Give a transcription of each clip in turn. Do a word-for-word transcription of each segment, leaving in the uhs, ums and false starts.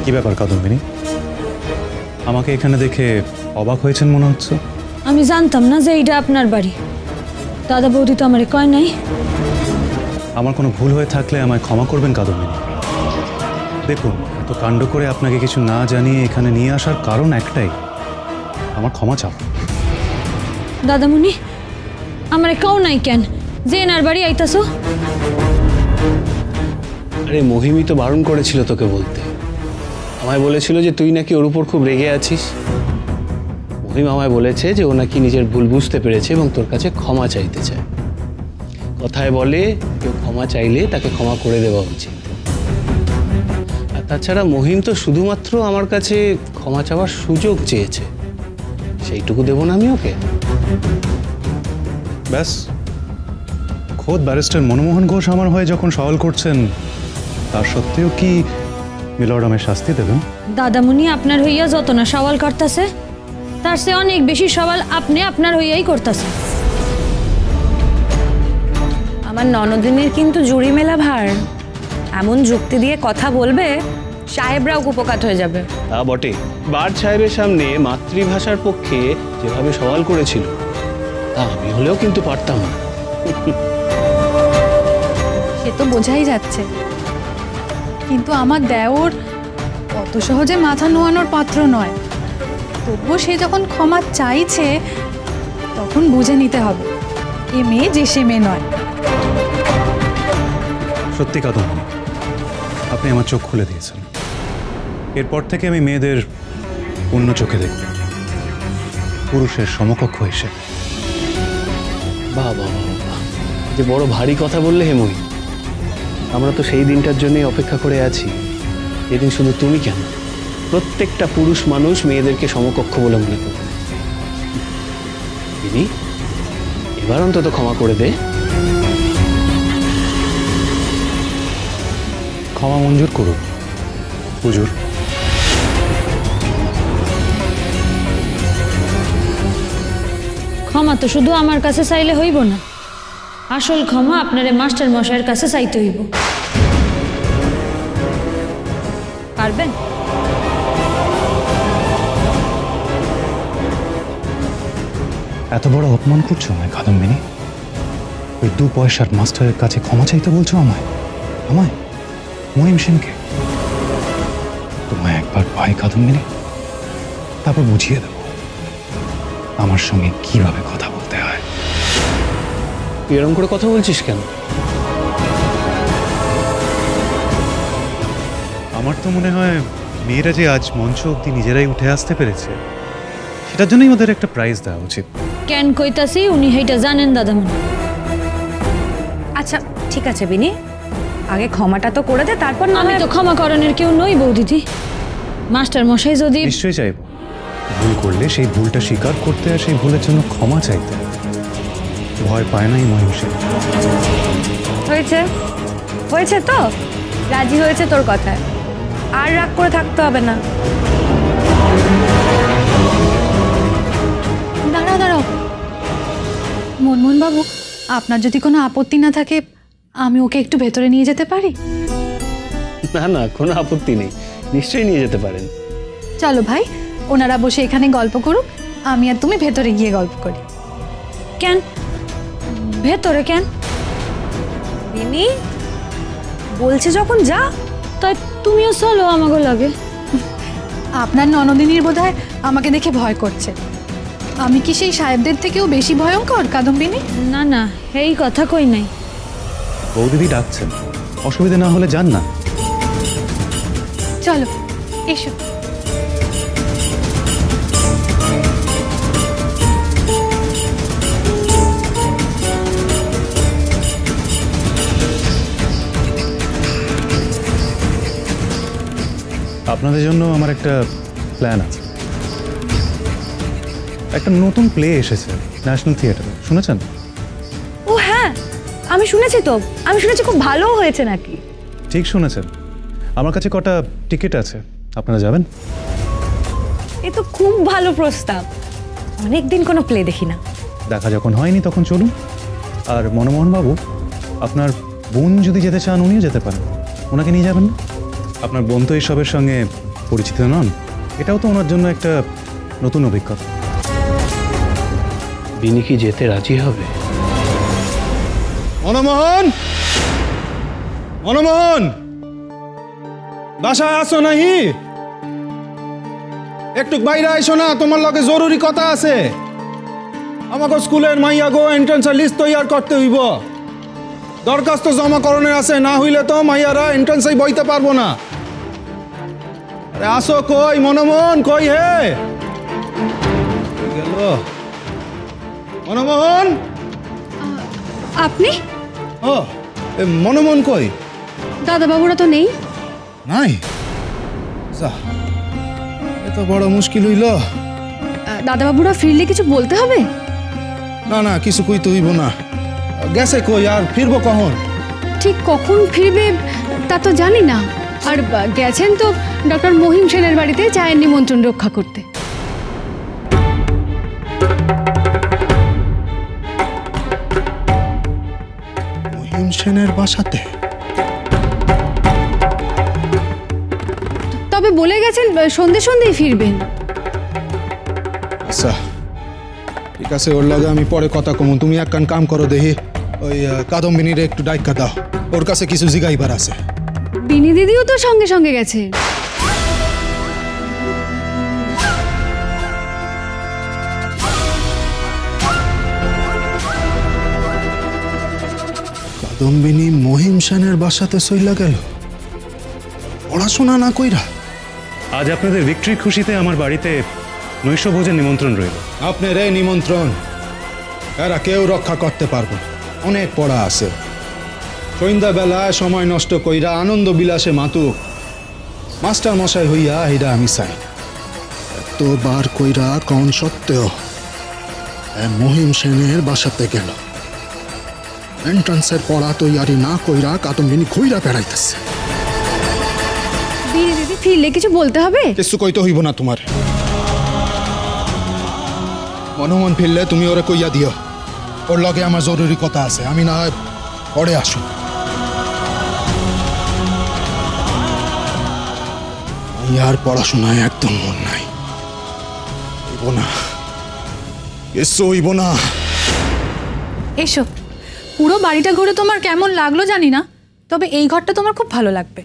কি ব্যাপার কাদম্বিনী, আমাকে এখানে দেখে অবাক হয়েছেন মনে হচ্ছে? আমি জানতাম না যে এইটা আপনার বাড়ি। দাদা বৌদি তো আমারে কয় নাই। আমার কোনো ভুল হয়ে থাকলে আমায় ক্ষমা করবেন কাদম্বিনী। দেখুন, এত কাণ্ড করে আপনাকে কিছু না জানিয়ে এখানে নিয়ে আসার কারণ একটাই, আমার ক্ষমা চাও। দাদামণি, আমারে কও নাই কেন যে এনার বাড়ি আইতাছো? আরে মহিমী তো বারণ করেছিল তোকে বলতে। আমায় বলেছিল যে তুই নাকি ওর উপর খুব রেগে আছিস। মহিম আমায় বলেছে যে ও নাকি নিজের ভুল বুঝতে পেরেছে এবং তোর কাছে ক্ষমা চাইতে চায়। কথায় বলে কেউ ক্ষমা চাইলে তাকে ক্ষমা করে দেওয়া উচিত। আর তাছাড়া মহিম তো শুধুমাত্র আমার কাছে ক্ষমা চাওয়ার সুযোগ চেয়েছে, সেইটুকু দেবো না আমি ওকে? ব্যাস, খোদ ব্যারিস্টার মনমোহন ঘোষ আমার হয়ে যখন সওয়াল করছেন, তার সত্ত্বেও কি মিলর্ড আমায় শাস্তি দেবেন? দাদামণি আপনার হইয়া যত না সওয়াল করতেছে, তার চেয়ে অনেক বেশি সওয়াল আপনি আপনার হইয়াই করতেছে। আমার ননদিনীর কিন্তু জুড়ি মেলা ভার। এমন যুক্তি দিয়ে কথা বলবে সাহেবরাও কুপকাত হয়ে যাবে। তা বটে, বার্ড সাহেবের সামনে মাতৃভাষার পক্ষে যেভাবে সওয়াল করেছিল, তা আমি হলেও কিন্তু পারতাম না। সে তো বোঝাই যাচ্ছে, কিন্তু আমার দেওর অত সহজে মাথা নোয়ানোর পাত্র নয়। তবুও সে যখন ক্ষমা চাইছে, তখন বুঝে নিতে হবে এ মেয়ে যে সে মেয়ে নয়। সত্যি কাদম্বিনী, আপনি আমার চোখ খুলে দিয়েছেন। এরপর থেকে আমি মেয়েদের অন্য চোখে দেখব, পুরুষের সমকক্ষ হিসেবে। বাহ বাহ বাহ, যে বড় ভারী কথা বললে হে মহি। আমরা তো সেই দিনটার জন্যই অপেক্ষা করে আছি, যেদিন শুধু তুমি কেন, প্রত্যেকটা পুরুষ মানুষ মেয়েদেরকে সমকক্ষ বলে মনে করবে। তিনি এবার অন্তত ক্ষমা করে দে। ক্ষমা মঞ্জুর করুন হুজুর। ক্ষমা তো শুধু আমার কাছে চাইলে হইব না, আসল ক্ষমা আপনারে মাস্টার মশাইয়ের কাছে চাইতে হইব। পারবেন? এত বড় অপমান করছো আমায় কাদম্বিনী? ওই দু পয়সার মাস্টারের কাছে ক্ষমা চাইতে বলছো আমায়? আমায়? মহিম সেনকে? তোমায় একবার পাই কাদম্বিনী, তারপর বুঝিয়ে দেব আমার সঙ্গে কিভাবে কথা বলতে হয়। তুই এরকম করে কথা বলছিস কেন? আমার তো মনে হয় মেয়েরা যে আজ মঞ্চ অব্দি নিজেরাই উঠে আসতে পেরেছে, সেটার জন্যই ওদের একটা প্রাইজ দেওয়া উচিত। কেন কইতাছি উনি সেইটা জানেন দাদামণি। আচ্ছা ঠিক আছে বিনি, আগে ক্ষমাটা তো করে দে, তারপর না। আমি তো ক্ষমা করণের কেউ নই বৌদিদি। মাস্টার মশাই যদি... নিশ্চয়ই চাইব, ভুল করলে সেই ভুলটা স্বীকার করতে আর সেই ভুলের জন্য ক্ষমা চাইতে ভয় পায় নাই মহিম সেন। হয়েছে হয়েছে তো, রাজি হয়েছে তোর কথায়, আর রাগ করে থাকতে হবে না। দাঁড়াও দাঁড়াও মনমোহন বাবু, আপনার যদি কোনো আপত্তি না থাকে, আমি ওকে একটু ভেতরে নিয়ে যেতে পারি? না না, কোনো আপত্তি নেই, নিশ্চয়ই নিয়ে যেতে পারেন। চলো ভাই, ওনারা বসে এখানে গল্প করুক, আমি আর তুমি ভেতরে গিয়ে গল্প করি। কেন ভেতরে কেন? বিনি বলছে যখন যা। তাই তুমিও চলো আমাকে লাগে। আপনার ননদিনীর বোধহয় আমাকে দেখে ভয় করছে। আমি কি সেই সাহেবদের থেকেও বেশি ভয়ঙ্কর কাদম্বিনী? না না, এই কথা কই নাই। বৌদিদি ডাকছেন, অসুবিধা না হলে যান না। চলো এসো। আপনাদের জন্য আমার একটা প্ল্যান আছে। একটা নতুন প্লে এসেছে ন্যাশনাল থিয়েটারে, শুনেছেন? ও হ্যাঁ, আমি শুনেছি তো, আমি শুনেছি খুব ভালো হয়েছে নাকি। ঠিক শুনেছেন, আমার কাছে কটা টিকিট আছে, আপনারা যাবেন? এ তো খুব ভালো প্রস্তাব, অনেকদিন কোনো প্লে দেখি না। দেখা যখন হয়নি তখন চলুন। আর মনমোহন বাবু, আপনার বোন যদি যেতে চান উনিও যেতে পারেন, ওনাকে নিয়ে যাবেন না? আপনার বোন তো এইসবের সঙ্গে পরিচিত নন, এটাও তো ওনার জন্য একটা নতুন অভিজ্ঞতা। বিনি কি যেতে রাজি হবে? মনমোহন, মনমোহন, বাসায় আসো নাহি? একটু বাইরে আইসো না, তোমার লগে জরুরি কথা আছে। আমাকে স্কুলের মাইয়া গো এন্ট্রান্সের লিস্ট তৈয়ার করতে হইব। দরখাস্ত জমা করণের আছে, না হইলে তো মাইয়ারা এন্ট্রান্সে বইতে পারবো না। আরে আসো, কই মনমোহন, কই হে গেল মনমোহন? আপনি? ও এ মনমোহন কই? দাদাবাবুরা তো নেই। নাই? যা, এ তো বড় মুশকিল হইল। দাদাবাবুরা ফিরলে কিছু বলতে হবে? না না, কিছু কইতে হইব না। গেছে কই, আর ফিরবো কখন? ঠিক কখন ফিরবে তা তো জানি না। আর বা, গেছেন তো ডক্টর মহিম সেনের বাড়িতে চায়ের নিমন্ত্রণ রক্ষা করতে। মহিম সেনের বাসাতে? তবে বলে গেছেন সন্ধে সন্ধেই ফিরবেন। আচ্ছা ঠিক আছে, ওর লাগে আমি পরে কথা কমু। তুমি এক কান কাম করো, দেখি ওই আহ, কাদম্বিনীর একটু ডাইকা দাও, ওর কাছে কিছু জিগাইবার আছে। বিনি দিদিও তো সঙ্গে সঙ্গে গেছে। কাদম্বিনী মহিম সেনের বাসাতে সইলা গেল, পড়াশোনা না কইরা। আজ আপনাদের ভিক্টরি খুশিতে আমার বাড়িতে নৈশভোজের নিমন্ত্রণ রইল। আপনার এই নিমন্ত্রণ এরা কেউ রক্ষা করতে পারবো না, অনেক পড়া আছে। সন্ধ্যাবেলায় সময় নষ্ট কইরা আনন্দ বিলাসে মাতুক, মাস্টার মশাই হইয়া এইটা আমি চাই না। এতবার কইরা কন সত্ত্বেও এ মহিম সেনের বাসাতে গেল, এন্ট্রান্সের পড়া তৈয়ারি না কইরা কাদম্বিনী ঘুইরা বেড়াইতেছে। বিনি দিদি ফিরলে কিছু বলতে হবে? কিছু কইতে হইব না তোমার। মনমন ফিরলে তুমি ওরে কইয়া দিও, ওর লগে আমার জরুরি কথা আছে। আমি না হয় পরে আসো। আর পড়াশোনায় একদম মন নাই, হইব না, কিছু হইব না। এসো, পুরো বাড়িটা ঘুরে তোমার কেমন লাগলো জানি না, তবে এই ঘরটা তোমার খুব ভালো লাগবে।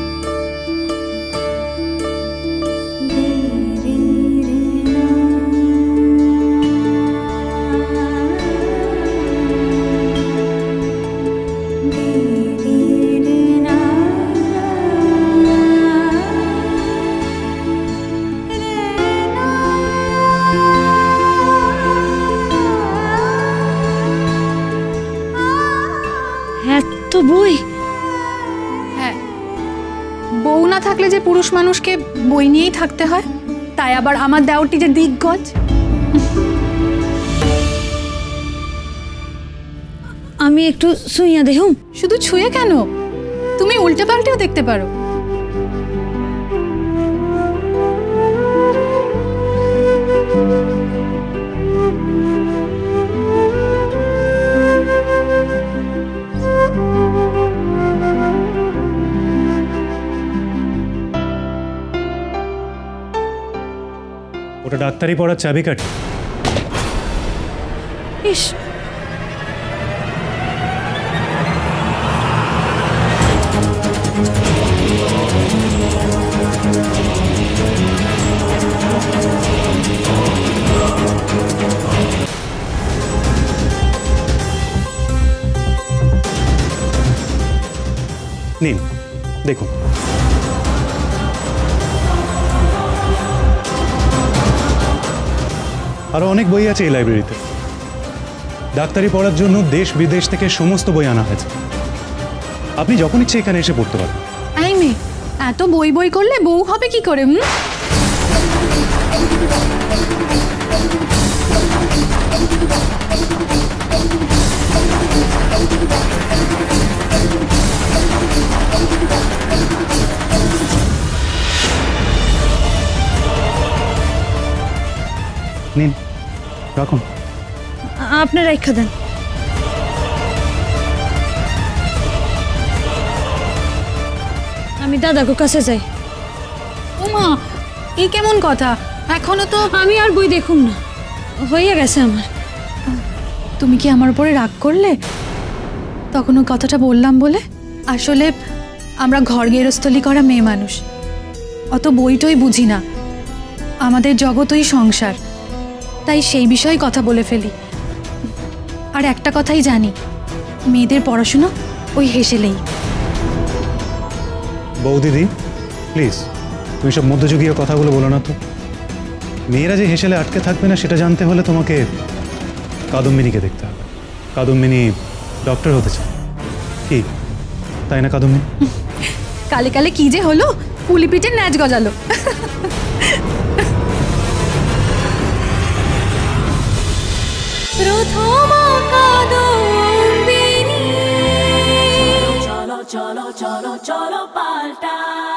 এত বই? হ্যাঁ, বউ না থাকলে যে পুরুষ মানুষকে বই নিয়েই থাকতে হয়, তাই আবার আমার দেওরটি যে দিগ্গজ। আমি একটু শুইয়া দেখুম। শুধু ছুঁয়ে কেন, তুমি উল্টে পাল্টেও দেখতে পারো। ওটা ডাক্তারি পড়ার চাবিকাঠি। ইস, নিন দেখুন। আরো অনেক বই আছে এই লাইব্রেরিতে। ডাক্তারি পড়ার জন্য দেশ বিদেশ থেকে সমস্ত বই আনা হয়েছে। আপনি যখন ইচ্ছে এখানে এসে পড়তে পারেন। এই মেয়ে, এত বই বই করলে বউ হবে কি করে? হুম, নিন রাখুন। আপনার রেখা দেন। আমি দাদাকে কাছে যাই। ওমা, এই কেমন কথা? এখনো তো আমি আর বই দেখুম না, হইয়া গেছে আমার। তুমি কি আমার উপরে রাগ করলে তখন ওই কথাটা বললাম বলে? আসলে আমরা ঘর গেরস্থলি করা মেয়ে মানুষ, অত বইটই বুঝি না, আমাদের জগতই সংসার, তাই সেই বিষয়ে কথা বলে ফেলি। আর একটা কথাই জানি, মেয়েদের পড়াশুনো ওই হেসেলেই। বৌদিদি প্লিজ, তুমি সব মধ্যযুগীয় কথাগুলো বলো না তো। মেয়েরা যে হেসেলে আটকে থাকবে না সেটা জানতে হলে তোমাকে কাদম্বিনীকে দেখতে হবে। কাদম্বিনী ডক্টর হতে চায়, কি তাই না কাদম্বিনী? কালে কালে কি যে হলো, পুলি পিঠের ন্যাচ গজালো। প্রথম কাদম্বিনী, চলো চলো চলো চলো পাল্টাই।